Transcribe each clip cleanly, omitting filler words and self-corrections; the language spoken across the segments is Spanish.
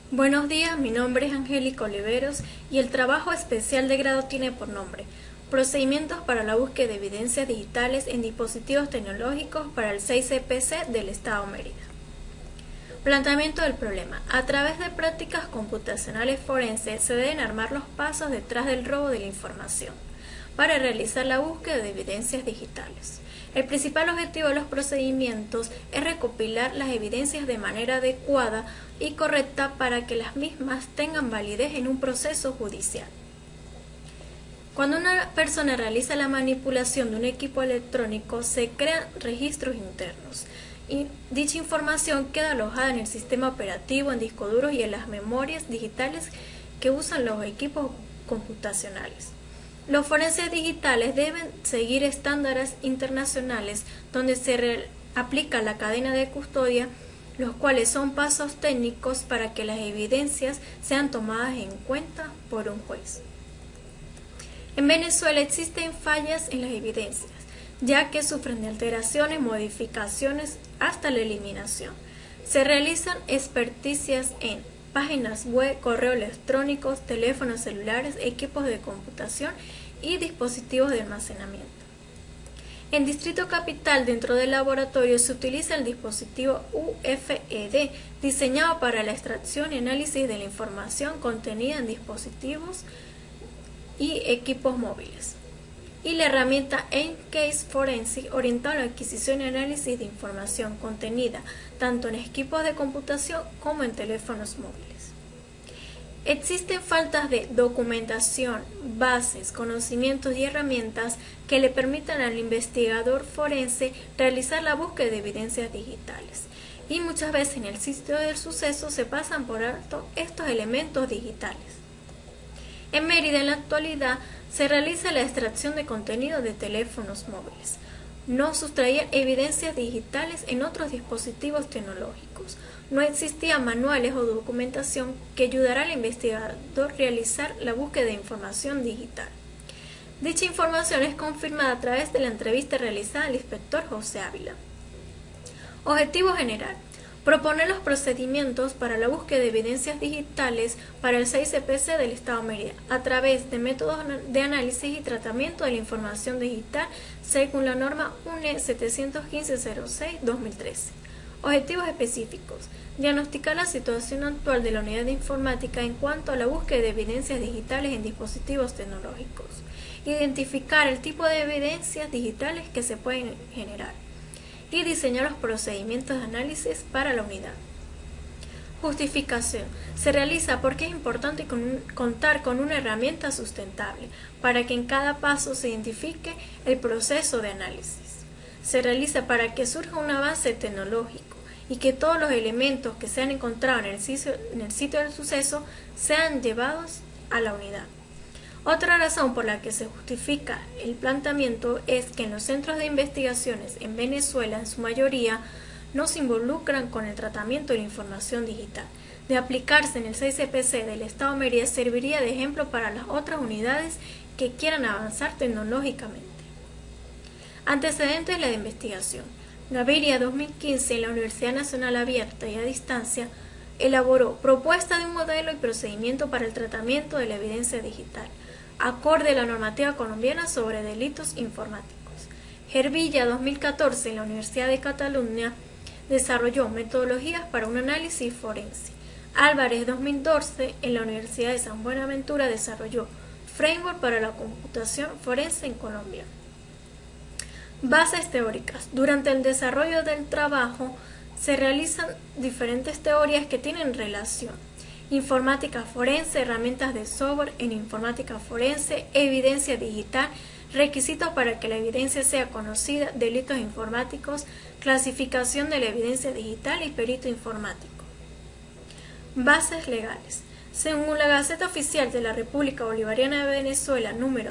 Buenos días, mi nombre es Angélica Oliveros y el trabajo especial de grado tiene por nombre Procedimientos para la búsqueda de evidencias digitales en dispositivos tecnológicos para el 6CPC del Estado Mérida. Planteamiento del problema. A través de prácticas computacionales forenses se deben armar los pasos detrás del robo de la información para realizar la búsqueda de evidencias digitales. El principal objetivo de los procedimientos es recopilar las evidencias de manera adecuada y correcta para que las mismas tengan validez en un proceso judicial. Cuando una persona realiza la manipulación de un equipo electrónico, se crean registros internos y dicha información queda alojada en el sistema operativo, en discos duros y en las memorias digitales que usan los equipos computacionales. Los forenses digitales deben seguir estándares internacionales donde se aplica la cadena de custodia, los cuales son pasos técnicos para que las evidencias sean tomadas en cuenta por un juez. En Venezuela existen fallas en las evidencias, ya que sufren de alteraciones, modificaciones hasta la eliminación. Se realizan experticias en páginas web, correos electrónicos, teléfonos celulares, equipos de computación y dispositivos de almacenamiento. En Distrito Capital, dentro del laboratorio, se utiliza el dispositivo UFED, diseñado para la extracción y análisis de la información contenida en dispositivos y equipos móviles, y la herramienta EnCase Forensic, orientada a la adquisición y análisis de información contenida tanto en equipos de computación como en teléfonos móviles. Existen faltas de documentación, bases, conocimientos y herramientas que le permitan al investigador forense realizar la búsqueda de evidencias digitales, y muchas veces en el sitio del suceso se pasan por alto estos elementos digitales. En Mérida, en la actualidad, se realiza la extracción de contenido de teléfonos móviles. No sustraían evidencias digitales en otros dispositivos tecnológicos. No existían manuales o documentación que ayudara al investigador a realizar la búsqueda de información digital. Dicha información es confirmada a través de la entrevista realizada al inspector José Ávila. Objetivo general: proponer los procedimientos para la búsqueda de evidencias digitales para el 6CPC del Estado Mérida a través de métodos de análisis y tratamiento de la información digital según la norma UNE 715-06-2013. Objetivos específicos: diagnosticar la situación actual de la unidad de informática en cuanto a la búsqueda de evidencias digitales en dispositivos tecnológicos, identificar el tipo de evidencias digitales que se pueden generar, y diseñar los procedimientos de análisis para la unidad. Justificación: se realiza porque es importante contar con una herramienta sustentable para que en cada paso se identifique el proceso de análisis. Se realiza para que surja un avance tecnológico y que todos los elementos que se han encontrado en el sitio del suceso sean llevados a la unidad. Otra razón por la que se justifica el planteamiento es que en los centros de investigaciones en Venezuela, en su mayoría, no se involucran con el tratamiento de la información digital. De aplicarse en el 6CPC del Estado Mérida, serviría de ejemplo para las otras unidades que quieran avanzar tecnológicamente. Antecedentes de la investigación. Gaviria, 2015, en la Universidad Nacional Abierta y a Distancia, elaboró propuesta de un modelo y procedimiento para el tratamiento de la evidencia digital, acorde a la normativa colombiana sobre delitos informáticos. Gervilla, 2014, en la Universidad de Cataluña, desarrolló metodologías para un análisis forense. Álvarez, 2012, en la Universidad de San Buenaventura, desarrolló framework para la computación forense en Colombia. Bases teóricas. Durante el desarrollo del trabajo se realizan diferentes teorías que tienen relación: informática forense, herramientas de software en informática forense, evidencia digital, requisitos para que la evidencia sea conocida, delitos informáticos, clasificación de la evidencia digital y perito informático. Bases legales. Según la Gaceta Oficial de la República Bolivariana de Venezuela número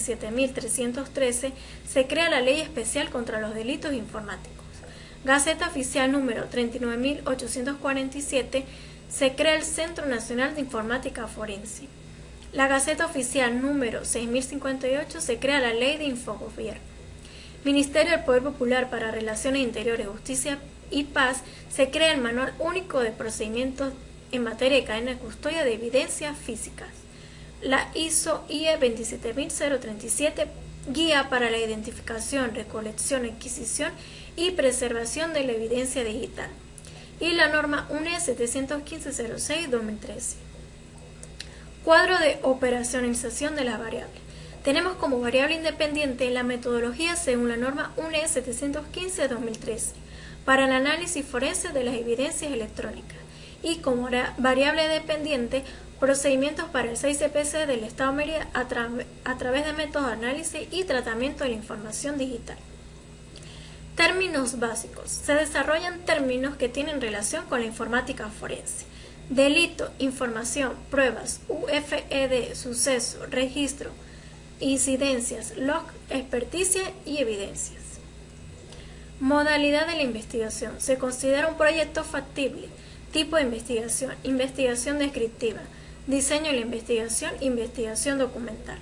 37.313, se crea la Ley Especial contra los Delitos Informáticos. Gaceta Oficial número 39.847, se crea el Centro Nacional de Informática Forense. La Gaceta Oficial número 6058, se crea la Ley de Infogobierno. Ministerio del Poder Popular para Relaciones Interiores, Justicia y Paz, se crea el Manual Único de Procedimientos en materia de cadena de custodia de evidencias físicas. La ISO IE 27037, Guía para la identificación, recolección, adquisición y preservación de la evidencia digital. Y la norma UNE 715-06-2013. Cuadro de operacionalización de las variables. Tenemos como variable independiente la metodología según la norma UNE 715-2013 para el análisis forense de las evidencias electrónicas y como variable dependiente procedimientos para el 6CPC del Estado de Mérida a través de métodos de análisis y tratamiento de la información digital. Términos básicos. Se desarrollan términos que tienen relación con la informática forense. Delito, información, pruebas, UFED, suceso, registro, incidencias, log, experticia y evidencias. Modalidad de la investigación. Se considera un proyecto factible. Tipo de investigación. Investigación descriptiva. Diseño de la investigación. Investigación documental.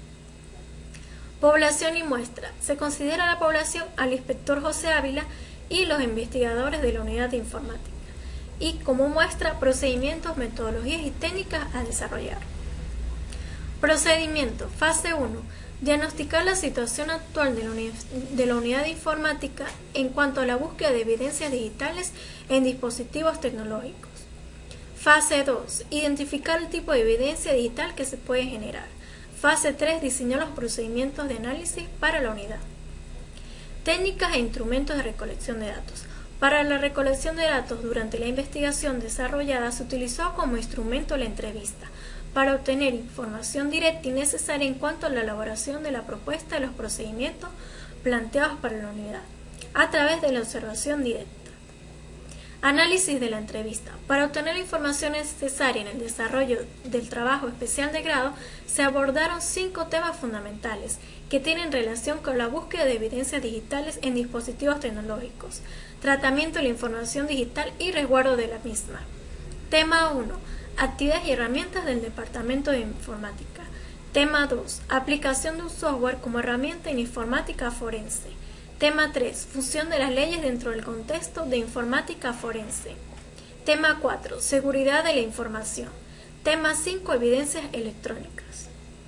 Población y muestra. Se considera la población al inspector José Ávila y los investigadores de la unidad de informática. Y como muestra, procedimientos, metodologías y técnicas a desarrollar. Procedimiento. Fase 1. Diagnosticar la situación actual de la unidad de informática en cuanto a la búsqueda de evidencias digitales en dispositivos tecnológicos. Fase 2. Identificar el tipo de evidencia digital que se puede generar. Fase 3. Diseñar los procedimientos de análisis para la unidad. Técnicas e instrumentos de recolección de datos. Para la recolección de datos durante la investigación desarrollada se utilizó como instrumento la entrevista, para obtener información directa y necesaria en cuanto a la elaboración de la propuesta de los procedimientos planteados para la unidad, a través de la observación directa. Análisis de la entrevista. Para obtener la información necesaria en el desarrollo del trabajo especial de grado, se abordaron 5 temas fundamentales que tienen relación con la búsqueda de evidencias digitales en dispositivos tecnológicos, tratamiento de la información digital y resguardo de la misma. Tema 1. Actividades y herramientas del Departamento de Informática. Tema 2. Aplicación de un software como herramienta en informática forense. Tema 3. Función de las leyes dentro del contexto de informática forense. Tema 4. Seguridad de la información. Tema 5. Evidencias electrónicas.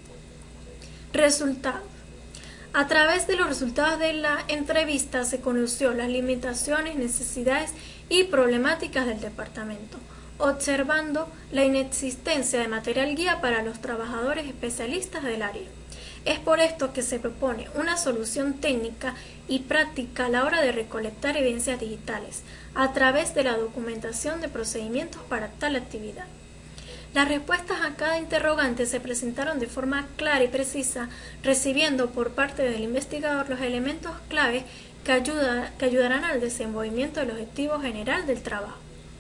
Resultados. A través de los resultados de la entrevista se conoció las limitaciones, necesidades y problemáticas del departamento, observando la inexistencia de material guía para los trabajadores especialistas del área. Es por esto que se propone una solución técnica y práctica a la hora de recolectar evidencias digitales, a través de la documentación de procedimientos para tal actividad. Las respuestas a cada interrogante se presentaron de forma clara y precisa, recibiendo por parte del investigador los elementos clave que ayudarán al desenvolvimiento del objetivo general del trabajo.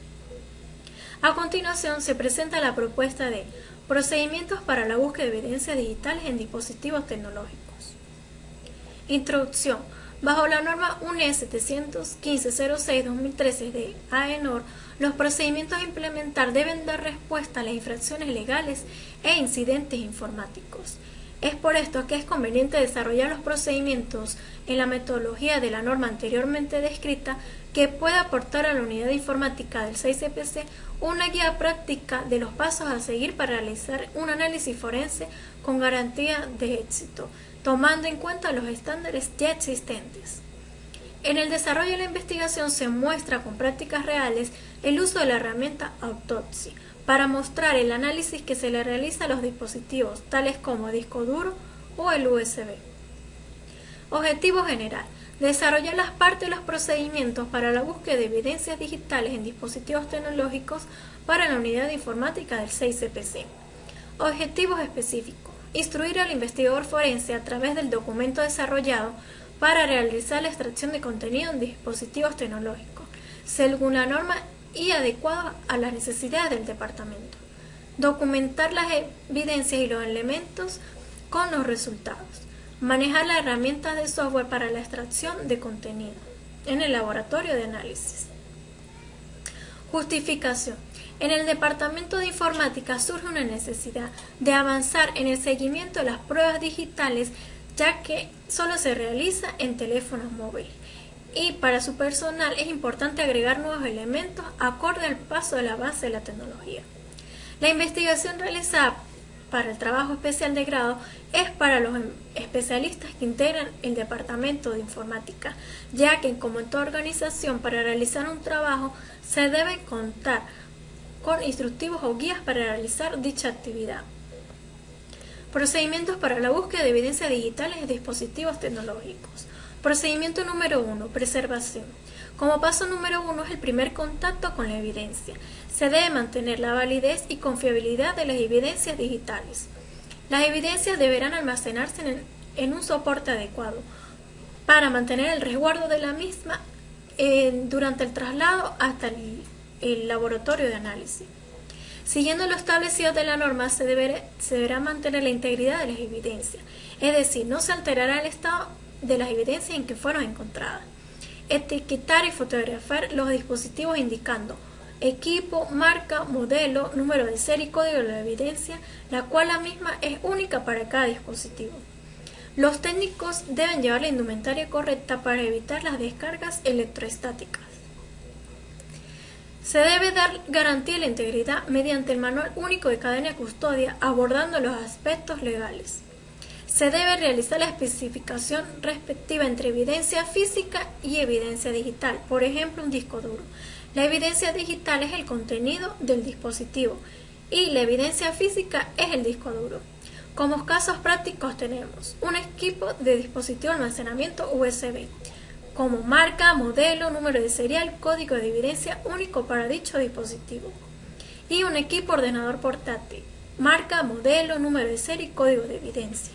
A continuación se presenta la propuesta de procedimientos para la búsqueda de evidencias digitales en dispositivos tecnológicos. Introducción. Bajo la norma UNE 715-06-2013 de AENOR, los procedimientos a implementar deben dar respuesta a las infracciones legales e incidentes informáticos. Es por esto que es conveniente desarrollar los procedimientos en la metodología de la norma anteriormente descrita, que pueda aportar a la unidad de informática del 6CPC una guía práctica de los pasos a seguir para realizar un análisis forense con garantía de éxito, tomando en cuenta los estándares ya existentes. En el desarrollo de la investigación se muestra con prácticas reales el uso de la herramienta Autopsy para mostrar el análisis que se le realiza a los dispositivos, tales como disco duro o el USB. Objetivo general. Desarrollar las partes de los procedimientos para la búsqueda de evidencias digitales en dispositivos tecnológicos para la unidad de informática del 6CPC. Objetivos específicos. Instruir al investigador forense a través del documento desarrollado para realizar la extracción de contenido en dispositivos tecnológicos, según la norma y adecuado a las necesidades del departamento. Documentar las evidencias y los elementos con los resultados. Manejar las herramientas de software para la extracción de contenido en el laboratorio de análisis. Justificación. En el Departamento de Informática surge una necesidad de avanzar en el seguimiento de las pruebas digitales, ya que solo se realiza en teléfonos móviles y para su personal es importante agregar nuevos elementos acorde al paso del avance de la tecnología. La investigación realizada para el trabajo especial de grado es para los especialistas que integran el departamento de informática, ya que como en toda organización para realizar un trabajo se debe contar con instructivos o guías para realizar dicha actividad. Procedimientos para la búsqueda de evidencias digitales en dispositivos tecnológicos. Procedimiento número 1. Preservación. Como paso número 1 es el primer contacto con la evidencia. Se debe mantener la validez y confiabilidad de las evidencias digitales. Las evidencias deberán almacenarse en un soporte adecuado para mantener el resguardo de la misma durante el traslado hasta el laboratorio de análisis. Siguiendo lo establecido de la norma, se deberá mantener la integridad de las evidencias, es decir, no se alterará el estado de las evidencias en que fueron encontradas. Etiquetar y fotografiar los dispositivos indicando equipo, marca, modelo, número de serie y código de la evidencia, la cual la misma es única para cada dispositivo. Los técnicos deben llevar la indumentaria correcta para evitar las descargas electroestáticas. Se debe dar garantía de la integridad mediante el Manual Único de Cadena de Custodia, abordando los aspectos legales. Se debe realizar la especificación respectiva entre evidencia física y evidencia digital, por ejemplo, un disco duro. La evidencia digital es el contenido del dispositivo y la evidencia física es el disco duro. Como casos prácticos tenemos un equipo de dispositivo de almacenamiento USB, como marca, modelo, número de serial, código de evidencia único para dicho dispositivo, y un equipo ordenador portátil, marca, modelo, número de serie y código de evidencia.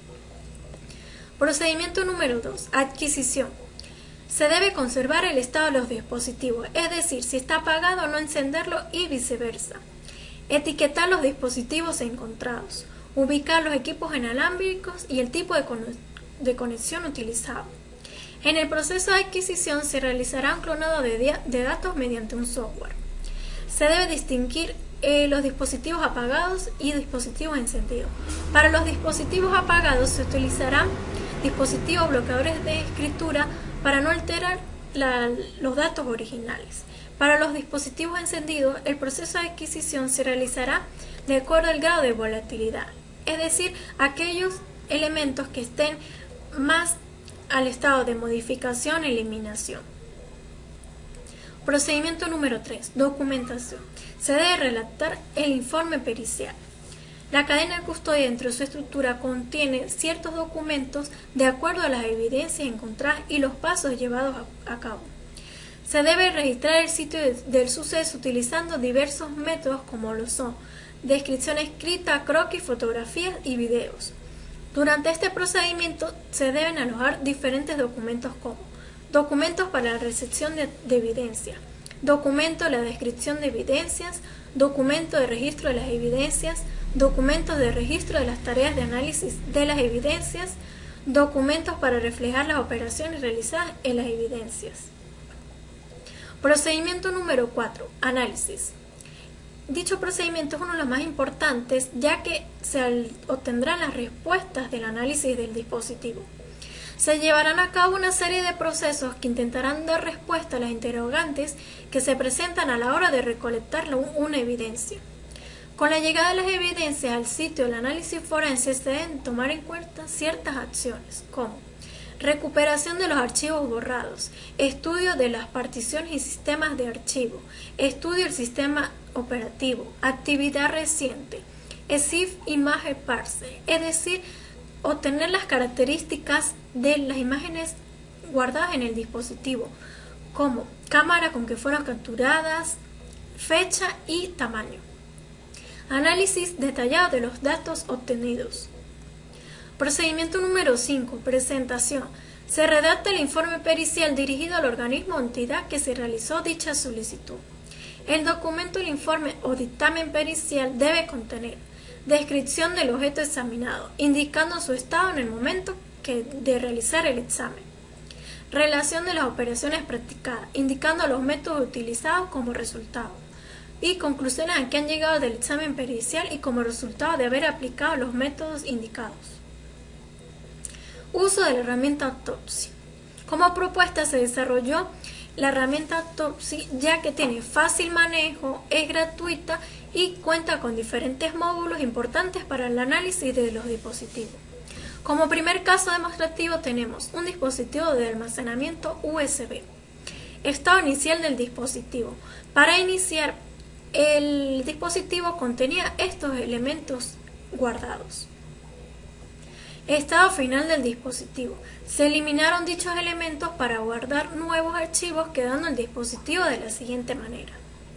Procedimiento número 2. Adquisición. Se debe conservar el estado de los dispositivos, es decir, si está apagado no encenderlo y viceversa. Etiquetar los dispositivos encontrados. Ubicar los equipos inalámbricos y el tipo de conexión utilizado. En el proceso de adquisición se realizará un clonado de datos mediante un software. Se debe distinguir los dispositivos apagados y dispositivos encendidos. Para los dispositivos apagados se utilizarán dispositivos bloqueadores de escritura para no alterar los datos originales. Para los dispositivos encendidos, el proceso de adquisición se realizará de acuerdo al grado de volatilidad, es decir, aquellos elementos que estén más al estado de modificación e eliminación. Procedimiento número 3. Documentación. Se debe redactar el informe pericial. La cadena de custodia dentro de su estructura contiene ciertos documentos de acuerdo a las evidencias encontradas y los pasos llevados a cabo. Se debe registrar el sitio del suceso utilizando diversos métodos como lo son descripción escrita, croquis, fotografías y videos. Durante este procedimiento se deben alojar diferentes documentos como documentos para la recepción de evidencia, documento de la descripción de evidencias, documento de registro de las evidencias, documentos de registro de las tareas de análisis de las evidencias, documentos para reflejar las operaciones realizadas en las evidencias. Procedimiento número 4. Análisis. Dicho procedimiento es uno de los más importantes, ya que se obtendrán las respuestas del análisis del dispositivo. Se llevarán a cabo una serie de procesos que intentarán dar respuesta a las interrogantes que se presentan a la hora de recolectar una evidencia. Con la llegada de las evidencias al sitio del análisis forense se deben tomar en cuenta ciertas acciones, como recuperación de los archivos borrados, estudio de las particiones y sistemas de archivo, estudio del sistema operativo, actividad reciente, EXIF Image Parse, es decir, obtener las características de las imágenes guardadas en el dispositivo, como cámara con que fueron capturadas, fecha y tamaño. Análisis detallado de los datos obtenidos. Procedimiento número 5. Presentación. Se redacta el informe pericial dirigido al organismo o entidad que se realizó dicha solicitud. El documento del informe o dictamen pericial debe contener descripción del objeto examinado, indicando su estado en el momento de realizar el examen. Relación de las operaciones practicadas, indicando los métodos utilizados como resultado. Y conclusiones a que han llegado del examen pericial y como resultado de haber aplicado los métodos indicados. Uso de la herramienta autopsia. Como propuesta se desarrolló la herramienta Topsy, ya que tiene fácil manejo, es gratuita y cuenta con diferentes módulos importantes para el análisis de los dispositivos. Como primer caso demostrativo tenemos un dispositivo de almacenamiento USB. Estado inicial del dispositivo. Para iniciar, el dispositivo contenía estos elementos guardados. Estado final del dispositivo. Se eliminaron dichos elementos para guardar nuevos archivos, quedando el dispositivo de la siguiente manera.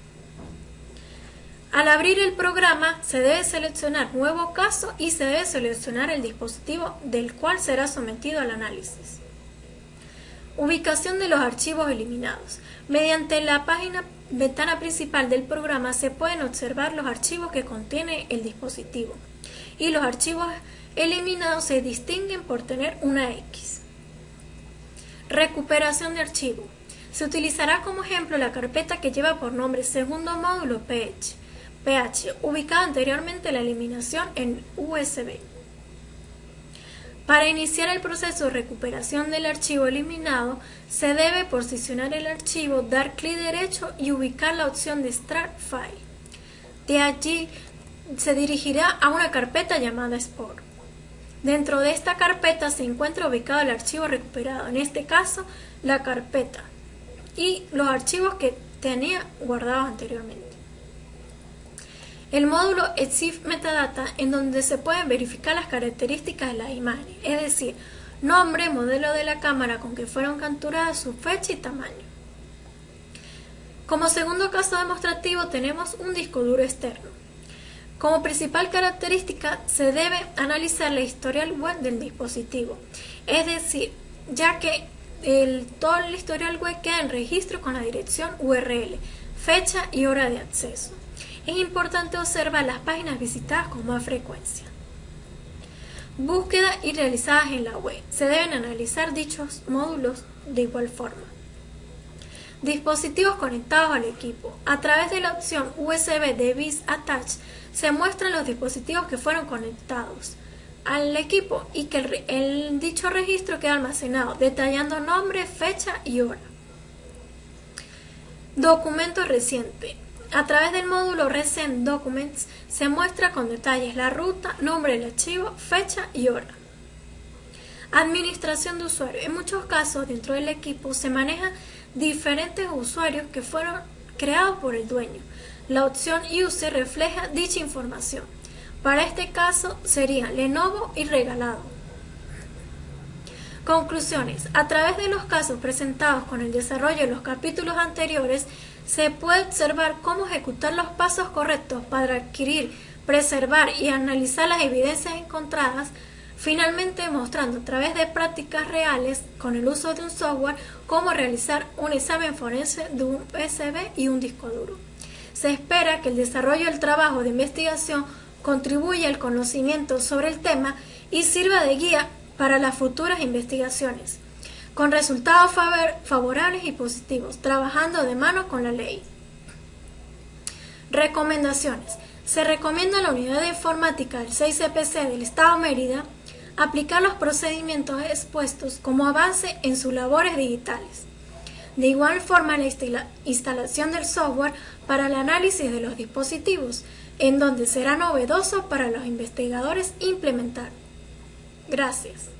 Al abrir el programa se debe seleccionar nuevo caso y se debe seleccionar el dispositivo del cual será sometido al análisis. Ubicación de los archivos eliminados. Mediante la ventana principal del programa se pueden observar los archivos que contiene el dispositivo y los archivos eliminados se distinguen por tener una X. Recuperación de archivo. Se utilizará como ejemplo la carpeta que lleva por nombre segundo módulo PH, ubicada anteriormente a la eliminación en USB. Para iniciar el proceso de recuperación del archivo eliminado, se debe posicionar el archivo, dar clic derecho y ubicar la opción de Start File. De allí se dirigirá a una carpeta llamada Export. Dentro de esta carpeta se encuentra ubicado el archivo recuperado, en este caso la carpeta, y los archivos que tenía guardados anteriormente. El módulo EXIF Metadata, en donde se pueden verificar las características de las imágenes, es decir, nombre, modelo de la cámara con que fueron capturadas, su fecha y tamaño. Como segundo caso demostrativo tenemos un disco duro externo. Como principal característica se debe analizar la historial web del dispositivo, es decir, ya que todo el historial web queda en registro con la dirección URL, fecha y hora de acceso. Es importante observar las páginas visitadas con más frecuencia. Búsqueda y realizadas en la web. Se deben analizar dichos módulos de igual forma. Dispositivos conectados al equipo. A través de la opción USB Device Attach se muestran los dispositivos que fueron conectados al equipo y que el dicho registro queda almacenado, detallando nombre, fecha y hora. Documento reciente. A través del módulo Recent Documents se muestra con detalles la ruta, nombre del archivo, fecha y hora. Administración de usuarios. En muchos casos dentro del equipo se manejan diferentes usuarios que fueron creados por el dueño. La opción User refleja dicha información. Para este caso serían Lenovo y regalado. Conclusiones. A través de los casos presentados con el desarrollo de los capítulos anteriores, se puede observar cómo ejecutar los pasos correctos para adquirir, preservar y analizar las evidencias encontradas, finalmente mostrando a través de prácticas reales con el uso de un software cómo realizar un examen forense de un USB y un disco duro. Se espera que el desarrollo del trabajo de investigación contribuya al conocimiento sobre el tema y sirva de guía para las futuras investigaciones, con resultados favorables y positivos, trabajando de mano con la ley. Recomendaciones. Se recomienda a la Unidad de Informática del 6CPC del Estado Mérida aplicar los procedimientos expuestos como avance en sus labores digitales. De igual forma, la instalación del software para el análisis de los dispositivos, en donde será novedoso para los investigadores implementar. Gracias.